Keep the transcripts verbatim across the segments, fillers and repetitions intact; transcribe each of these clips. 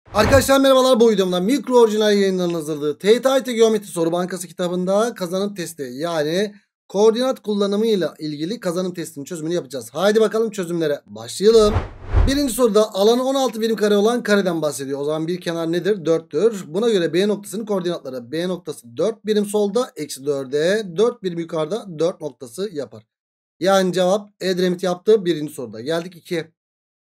Arkadaşlar merhabalar, bu videomda mikro orijinal yayınlarının hazırladığı T Y T A Y T Geometri Soru Bankası kitabında kazanım testi, yani koordinat kullanımıyla ilgili kazanım testinin çözümünü yapacağız. Haydi bakalım çözümlere başlayalım. Birinci soruda alanı on altı birim kare olan kareden bahsediyor. O zaman bir kenar nedir? dörttür. Buna göre B noktasının koordinatları: B noktası dört birim solda, eksi dörde dört birim yukarıda dört noktası yapar. Yani cevap Edremit yaptı birinci soruda. Geldik ikiye.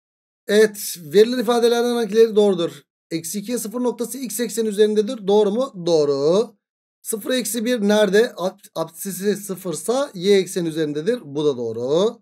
Evet, verilen ifadelerden hangileri doğrudur? Eksi ikiye sıfır noktası x ekseni üzerindedir. Doğru mu? Doğru. sıfır eksi bir nerede? Apsisi sıfırsa y ekseni üzerindedir. Bu da doğru.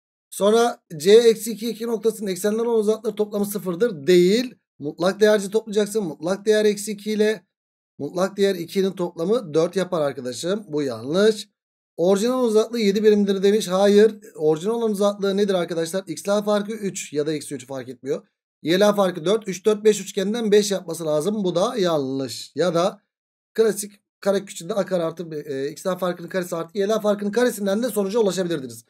Sonra c eksi iki iki noktasının eksenler olan uzaklıkları toplamı sıfırdır. Değil. Mutlak değerci toplayacaksın. Mutlak değer eksi iki ile mutlak değer iki'nin toplamı dört yapar arkadaşım. Bu yanlış. Orijinal uzaklığı yedi birimdir demiş. Hayır. Orijinal olan uzaklığı nedir arkadaşlar? X'ler farkı üç ya da eksi üç fark etmiyor. Y'ler farkı dört. üç, dört, beş üçgeninden beş yapması lazım. Bu da yanlış. Ya da klasik karekök içinde a kare artı e, x'ler farkının karesi artı y'ler farkının karesinden de sonuca ulaşabilirdiniz.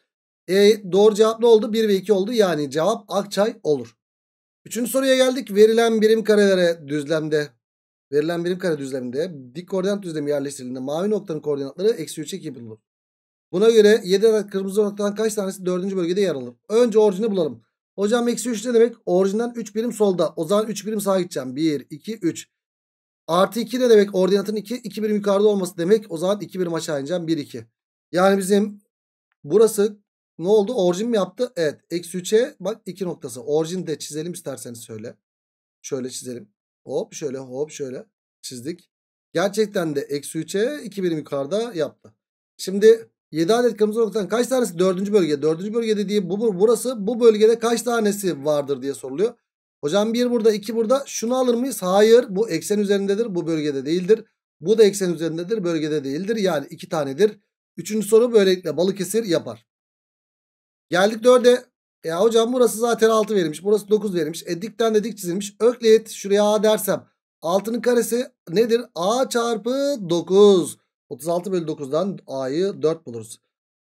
E, doğru cevap ne oldu? bir ve iki oldu. Yani cevap Akçay olur. Üçüncü soruya geldik. Verilen birim karelere düzlemde Verilen birim kare düzleminde dik koordinat düzlemi yerleştirildiğinde mavi noktanın koordinatları eksi üçe iki bulunur. Buna göre yedi adet kırmızı noktadan kaç tanesi dördüncü bölgede yer alır? Önce orijini bulalım. Hocam eksi üç ne demek? Orijinden üç birim solda. O zaman üç birim sağa gideceğim. bir, iki, üç. Artı iki ne demek? Ordinatın iki, iki birim yukarıda olması demek. O zaman iki birim aşağı ineceğim. bir, iki. Yani bizim burası ne oldu? Orijin mi yaptı? Evet. Eksi üçe bak iki noktası. Orijini de çizelim isterseniz şöyle. Şöyle çizelim. Hop şöyle, hop şöyle çizdik. Gerçekten de eksi üçe iki birim yukarıda yaptı. Şimdi yedi adet kırmızı noktadan kaç tanesi dördüncü bölge? dördüncü bölge dediği bu, burası, bu bölgede kaç tanesi vardır diye soruluyor. Hocam bir burada, iki burada. Şunu alır mıyız? Hayır. Bu eksen üzerindedir. Bu bölgede değildir. Bu da eksen üzerindedir. Bölgede değildir. Yani iki tanedir. Üçüncü soru böylelikle Balıkesir yapar. Geldik dörde. Ya hocam burası zaten altı verilmiş. Burası dokuz verilmiş. E dikten de dik çizilmiş. Öklit şuraya a dersem altının karesi nedir? A çarpı dokuz. otuz altı bölü dokuzdan a'yı dört buluruz.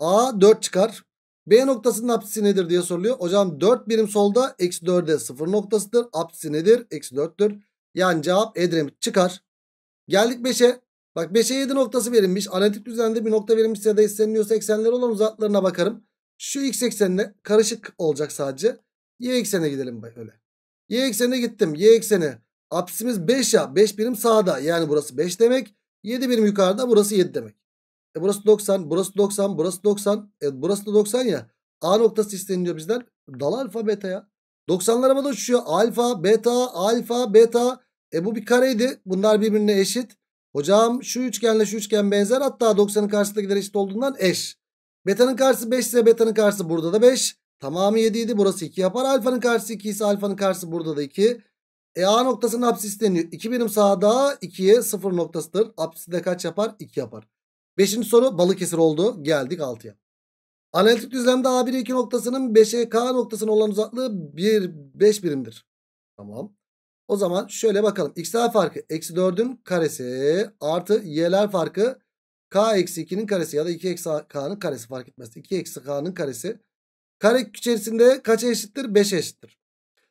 A dört çıkar. B noktasının apsisi nedir diye soruluyor. Hocam dört birim solda, eksi dörde sıfır noktasıdır. Apsisi nedir? Eksi dörttür. Yani cevap Edremit çıkar. Geldik beşe. Bak beşe yedi noktası verilmiş. Analitik düzende bir nokta verilmiş ya da isteniliyorsa eksenleri olan uzaklarına bakarım. Şu x eksenine karışık olacak sadece. Y eksenine gidelim böyle. Y eksenine gittim. Y ekseni. Apsisimiz beş ya. beş birim sağda. Yani burası beş demek. yedi birim yukarıda. Burası yedi demek. E burası doksan. Burası doksan. Burası doksan. E burası da doksan ya. A noktası isteniliyor bizden. Dal alfa beta ya. doksanlar havada uçuşuyor. Alfa, beta, alfa, beta. E bu bir kareydi. Bunlar birbirine eşit. Hocam şu üçgenle şu üçgen benzer. Hatta doksanın karşısındakiler eşit olduğundan eş. Beta'nın karşısı beş ise beta'nın karşısı burada da beş. Tamamı yedi idi. Burası iki yapar. Alfanın karşısı iki ise alfanın karşısı burada da iki. E A noktasının apsisi isteniyor. iki birim sağda, ikiye sıfır noktasıdır. Apsisi de kaç yapar? iki yapar. Beşinci soru Balıkesir oldu. Geldik altıya. Analitik düzlemde A bir iki noktasının beşe K noktasına olan uzaklığı bir, beş birimdir. Tamam. O zaman şöyle bakalım. X'ler farkı eksi dördün karesi artı y'ler farkı k eksi ikinin karesi ya da iki eksi k'nın karesi fark etmez. iki eksi k'nın karesi. Karekök içerisinde kaça eşittir? beşe eşittir.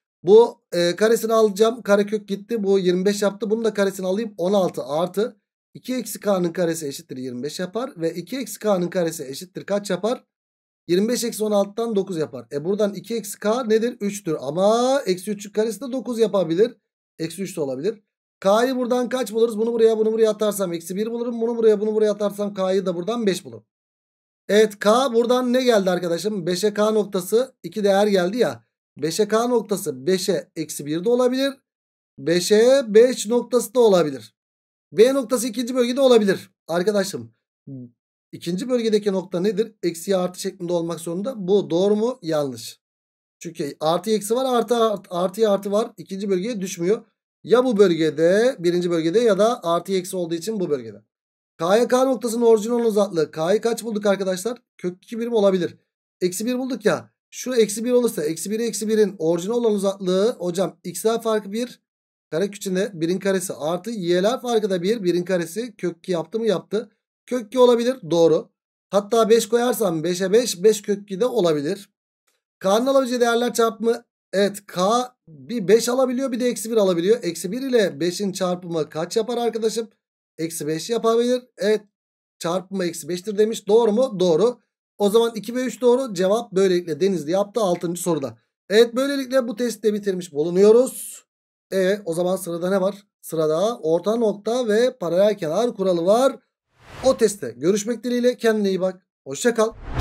Bu e, karesini alacağım. Karekök gitti. Bu yirmi beş yaptı. Bunu da karesini alayım. on altı artı iki eksi k'nın karesi eşittir yirmi beş yapar. Ve iki eksi k'nın karesi eşittir kaç yapar? yirmi beş eksi on altıdan dokuz yapar. E buradan iki eksi k nedir? üçtür. Ama eksi üçün karesi de dokuz yapabilir. Eksi üç de olabilir. K'yı buradan kaç buluruz? Bunu buraya bunu buraya atarsam eksi bir bulurum. Bunu buraya bunu buraya atarsam k'yı da buradan beş bulurum. Evet, k buradan ne geldi arkadaşım? beşe k noktası iki değer geldi ya. beşe k noktası beşe eksi bir de olabilir. beşe beş noktası da olabilir. B noktası ikinci bölgede olabilir. Arkadaşım ikinci bölgedeki nokta nedir? Eksi artı şeklinde olmak zorunda. Bu doğru mu? Yanlış. Çünkü artı eksi var, artı artı, artı artı var. İkinci bölgeye düşmüyor. Ya bu bölgede, birinci bölgede ya da artı eksi olduğu için bu bölgede. K'ya K noktasının orijinal uzaklığı. K'yı kaç bulduk arkadaşlar? Kök iki birim olabilir. Eksi bir bulduk ya. Şu eksi bir olursa eksi biri eksi birin orijinal olan uzaklığı hocam x'ler farkı bir. Karekök içinde birin karesi artı y'ler farkı da bir. Birin karesi kök iki yaptı mı? Yaptı. Kök iki olabilir. Doğru. Hatta beş koyarsam beşe beş. beş kök iki de olabilir. K'nın alabileceği değerler çarpımı. Evet, K Bir beş alabiliyor, bir de eksi bir alabiliyor. Eksi bir ile beşin çarpımı kaç yapar arkadaşım? Eksi beş yapabilir. Evet, çarpımı eksi beştir demiş. Doğru mu? Doğru. O zaman iki ve üç doğru. Cevap böylelikle Denizli yaptı altıncı soruda. Evet, böylelikle bu testi de bitirmiş bulunuyoruz. Evet, o zaman sırada ne var? Sırada orta nokta ve paralel kenar kuralı var. O testte görüşmek dileğiyle, kendine iyi bak. Hoşça kal.